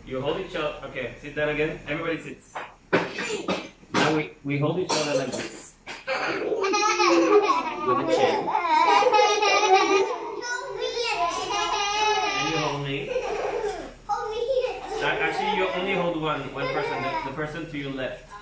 You hold each other. Okay, sit down again. Everybody sits. Now we hold each other like this. With the chin. And you hold me. Actually, you only hold one person. The person to your left.